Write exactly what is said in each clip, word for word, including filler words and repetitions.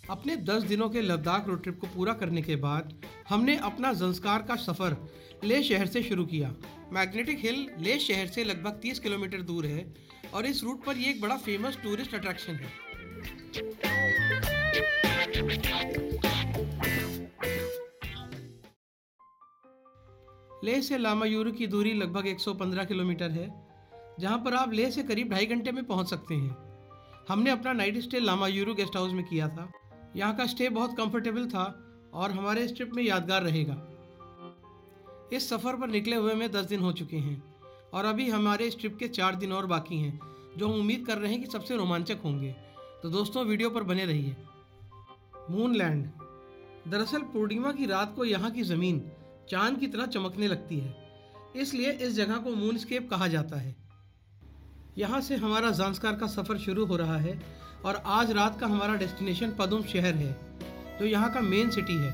अपने दस दिनों के लद्दाख रोड ट्रिप को पूरा करने के बाद हमने अपना ज़ंस्कार का सफ़र लेह शहर से शुरू किया। मैग्नेटिक हिल लेह शहर से लगभग तीस किलोमीटर दूर है और इस रूट पर ये एक बड़ा फेमस टूरिस्ट अट्रैक्शन है। लेह से लामायुरु की दूरी लगभग एक सौ पंद्रह किलोमीटर है, जहां पर आप लेह से करीब ढाई घंटे में पहुंच सकते हैं। हमने अपना night stay Lamayuru guest house में किया था। यहाँ का स्टे बहुत कंफर्टेबल था और हमारे इस ट्रिप में यादगार रहेगा। इस सफ़र पर निकले हुए में दस दिन हो चुके हैं और अभी हमारे इस ट्रिप के चार दिन और बाकी हैं, जो हम उम्मीद कर रहे हैं कि सबसे रोमांचक होंगे। तो दोस्तों, वीडियो पर बने रहिए। मूनलैंड। दरअसल पूर्णिमा की रात को यहाँ की ज़मीन चांद की तरह चमकने लगती है, इसलिए इस जगह को मूनस्केप कहा जाता है। यहाँ से हमारा ज़ांस्कार का सफ़र शुरू हो रहा है और आज रात का हमारा डेस्टिनेशन पदुम शहर है, जो यहाँ का मेन सिटी है।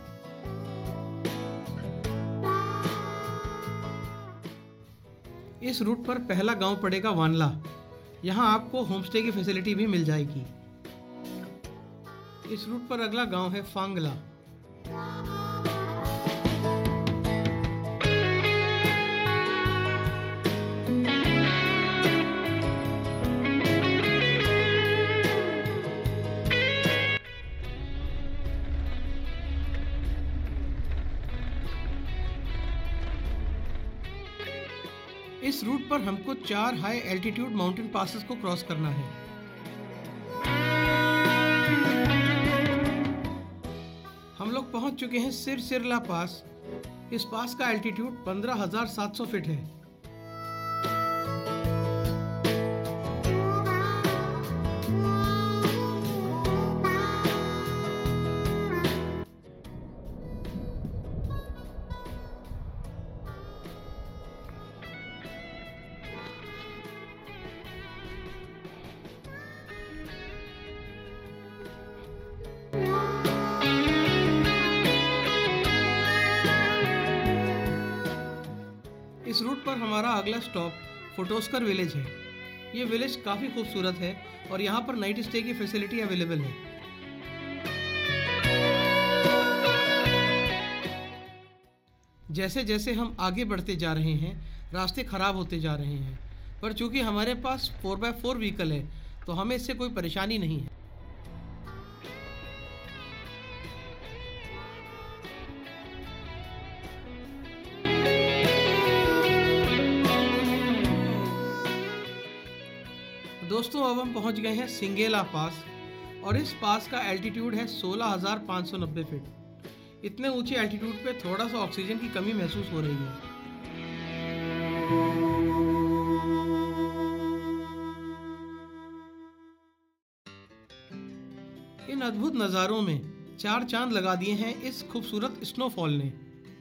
इस रूट पर पहला गांव पड़ेगा वानला। यहाँ आपको होमस्टे की फैसिलिटी भी मिल जाएगी। इस रूट पर अगला गांव है फांगला। इस रूट पर हमको चार हाई एल्टीट्यूड माउंटेन पासेस को क्रॉस करना है। हम लोग पहुंच चुके हैं सिरसिरला पास। इस पास का एल्टीट्यूड पंद्रह हजार सात सौ फीट है। इस रूट पर हमारा अगला स्टॉप फोटोस्कर विलेज है। ये विलेज काफ़ी खूबसूरत है और यहाँ पर नाइट स्टे की फैसिलिटी अवेलेबल है। जैसे जैसे हम आगे बढ़ते जा रहे हैं, रास्ते ख़राब होते जा रहे हैं, पर चूंकि हमारे पास फोर बाय फोर व्हीकल है तो हमें इससे कोई परेशानी नहीं है। दोस्तों, अब हम पहुंच गए हैं सिंगेला पास और इस पास का एल्टीट्यूड है सोलह हजार पाँच सौ नब्बे फीट। इतने ऊंचे एल्टीट्यूड पे थोड़ा सा ऑक्सीजन की कमी महसूस हो रही है। इन अद्भुत नज़ारों में चार चांद लगा दिए हैं इस खूबसूरत स्नोफॉल ने।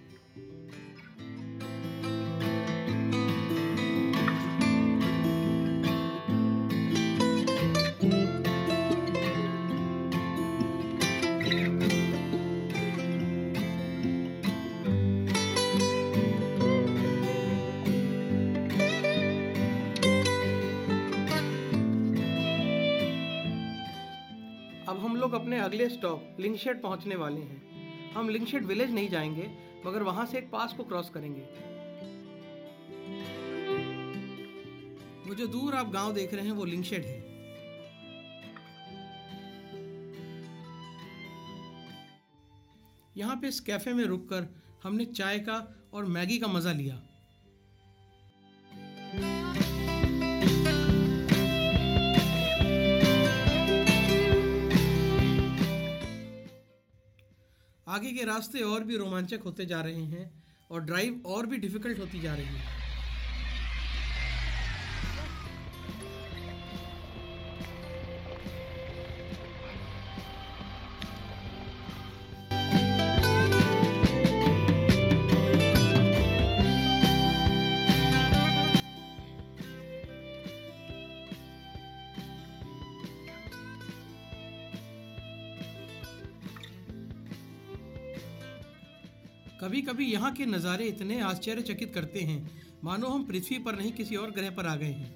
अब हम लोग अपने अगले स्टॉप लिंगशेड पहुंचने वाले हैं। हम लिंगशेड विलेज नहीं जाएंगे, मगर वहां से एक पास को क्रॉस करेंगे। वो जो दूर आप गांव देख रहे हैं वो लिंगशेड है। यहाँ पे इस कैफे में रुककर हमने चाय का और मैगी का मजा लिया। आगे के रास्ते और भी रोमांचक होते जा रहे हैं और ड्राइव और भी डिफिकल्ट होती जा रही है। कभी कभी यहाँ के नज़ारे इतने आश्चर्यचकित करते हैं मानो हम पृथ्वी पर नहीं किसी और ग्रह पर आ गए हैं।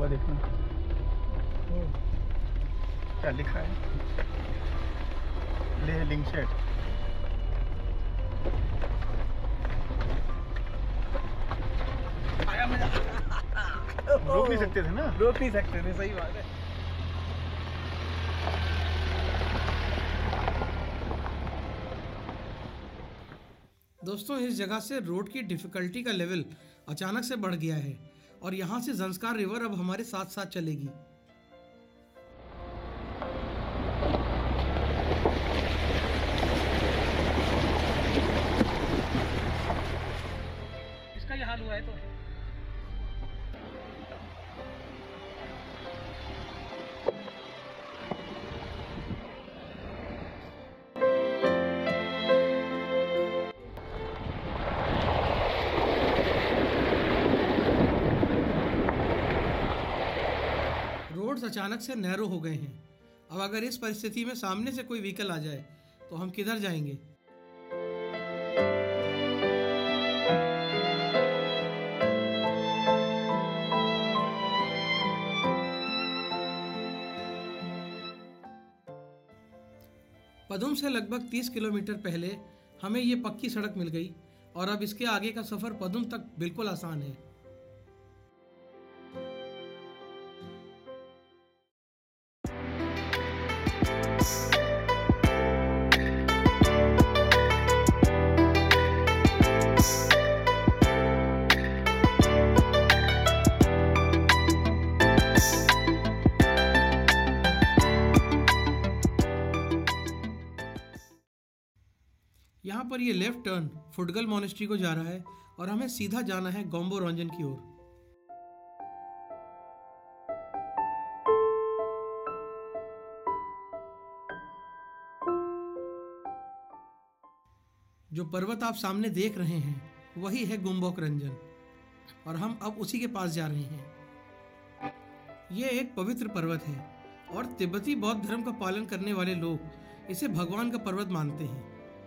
हुआ देखना। क्या लिखा है? लेह लिंगशेट। आया मजा। रोक नहीं सकते थे ना? रोक नहीं सकते थे, सही बात है। दोस्तों, इस जगह से रोड की डिफिकल्टी का लेवल अचानक से बढ़ गया है और यहाँ से ज़ंस्कार रिवर अब हमारे साथ साथ चलेगी। इसका ये हाल हुआ है तो रोड्स अचानक से नैरो हो गए हैं। अब अगर इस परिस्थिति में सामने से कोई व्हीकल आ जाए तो हम किधर जाएंगे? पदुम से लगभग तीस किलोमीटर पहले हमें ये पक्की सड़क मिल गई और अब इसके आगे का सफर पदुम तक बिल्कुल आसान है। यहाँ पर ये लेफ्ट टर्न फुटगल मोनेस्ट्री को जा रहा है और हमें सीधा जाना है गोम्बो रंजन की ओर। जो पर्वत आप सामने देख रहे हैं वही है गुम्बोक रंजन और हम अब उसी के पास जा रहे हैं। ये एक पवित्र पर्वत है और तिब्बती बौद्ध धर्म का पालन करने वाले लोग इसे भगवान का पर्वत मानते हैं।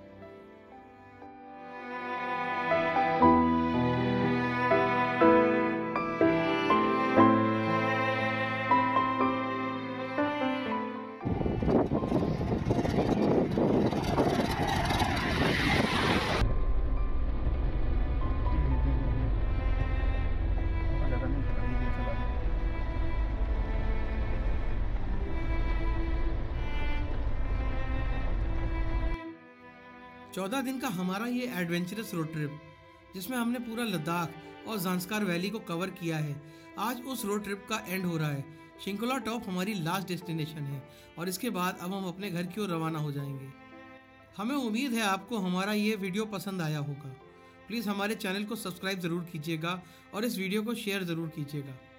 चौदह दिन का हमारा ये एडवेंचरस रोड ट्रिप, जिसमें हमने पूरा लद्दाख और ज़ांस्कार वैली को कवर किया है, आज उस रोड ट्रिप का एंड हो रहा है। शिंकुला टॉप हमारी लास्ट डेस्टिनेशन है और इसके बाद अब हम अपने घर की ओर रवाना हो जाएंगे। हमें उम्मीद है आपको हमारा ये वीडियो पसंद आया होगा। प्लीज़ हमारे चैनल को सब्सक्राइब ज़रूर कीजिएगा और इस वीडियो को शेयर ज़रूर कीजिएगा।